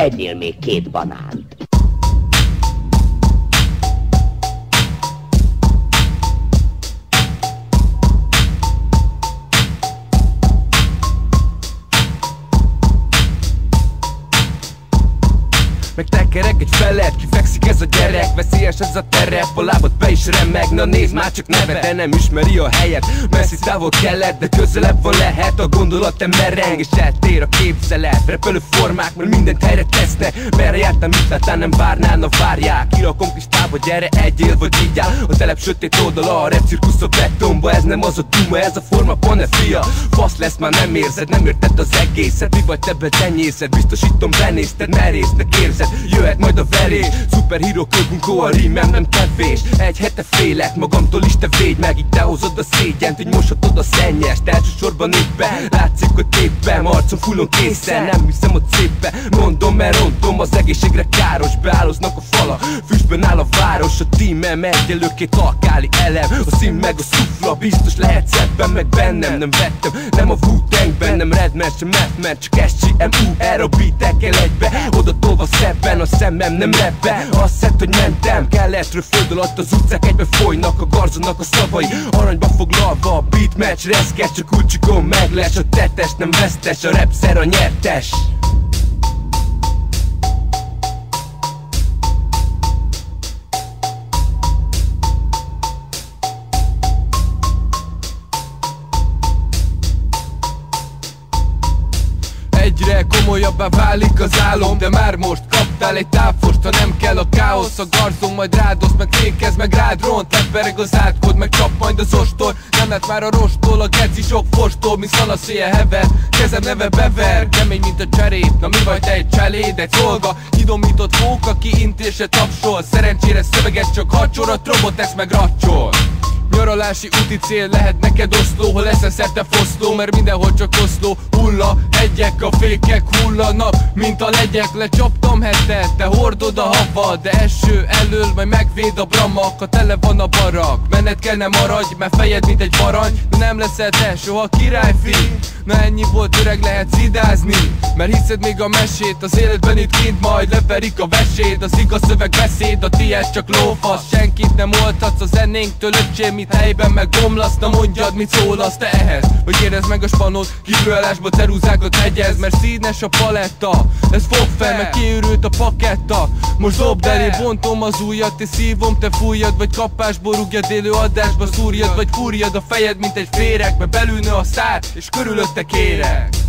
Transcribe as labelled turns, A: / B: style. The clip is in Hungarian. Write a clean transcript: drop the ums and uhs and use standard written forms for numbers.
A: ennél még 2 banánt.
B: Meg tekerek egy felet, kifekszik ez a gyerek. Veszélyes ez a terep, a lábad be is remeg. Na nézd már csak nevet, de nem ismeri a helyet. Messzi távol kellett, de közelebb van lehet. A gondolat te mereng, és eltér a képzelet. Repelő formák, mert mindent helyre tesznek. Merre jártam, mit láttál, nem várnál, várják. Kirakom kis távol, gyere, egyél vagy így áll. A telep sötét oldala, a rap cirkusz a betonba. Ez nem az a duma, ez a forma, pane fia. Fasz lesz, már nem érzed, nem érted az egészet. Mi vagy te tenyészed, biztosítom benézted, merésznek érzed. Jöhet majd a verés, szuperhíró kölbunkó, a rímem nem kevés. Egy hete félek, magamtól is te védj meg. Így te hozod a szégyent, így moshatod a szennyest. Elsősorban éppen, látszik, hogy téppem. Arcom fullon készen, nem hiszem, hogy szépen. Mondom, mert rontom, az egészségre káros. Beálloznak a fala, füstben áll a város. A tímem egyelő 2 alkáli elem. A szín meg a szufla, biztos lehetsz ebben, meg bennem. Nem vettem, nem a Wu-Tangben, nem Redman, sem Methman, csak SGMU, erre a beatekkel egybe. Oda tolva szebben, a szemem nem rebbe. Azt hitt, hogy mentem, keletről föld alatt az utcák egybe folynak. A garzonak a szavai, aranyba foglalva. A beat match reszkes, csak kulcsikon meg lesz. A tetes nem vesztes, a rapszer a nyertes. Egyre komolyabbá válik az álom, de már most kaptál egy távfost, ha nem kell a káosz. A garzon majd rádosz, meg fékez, meg rád ront. Lepereg az átkod, meg csap majd az ostor. Nem lett már a rostól, a geci sok fostól. Mi szanaszéje hever, kezem neve bever. Kemény mint a cserép, na mi vagy te egy cseléd, egy szolga. Idomított fók, aki intése tapsol. Szerencsére szöveges, csak hacsorat, robot ezt meg racsol. Nyaralási úti cél lehet neked oszló, hol eszel szerte foszló, mert mindenhol csak oszló. Hulla, hegyek, a fékek hullanak, mint a legyek. Lecsaptam hetet, te hordod a hava, de eső elől majd megvéd a bramak. Ha tele van a barak, menned kell nem maradj, mert fejed mint egy barany. De nem leszel te soha királyfi. Na ennyi volt, öreg, lehet szidázni, mert hiszed még a mesét. Az életben itt kint majd leverik a veséd. Az igaz szöveg beszéd, a tiéd csak lófasz. Senkit nem oltatsz a zenénktől, öcsém, mit helyben meg bomlasz. Na mondjad, mit szólasz te ehhez, hogy érezd meg a spanot. Kívülállásba cerúzákat hegyez, mert színes a paletta. Ez fog fel, meg kiürült a paketta. Most dobd elé, bontom az ujjat, te szívom, te fújjad, vagy kapásból rúgjad, élő adásba szúrjad, vagy fúrjad a fejed, mint egy féreg. Mert belül nő a szár, és körülötte kérek.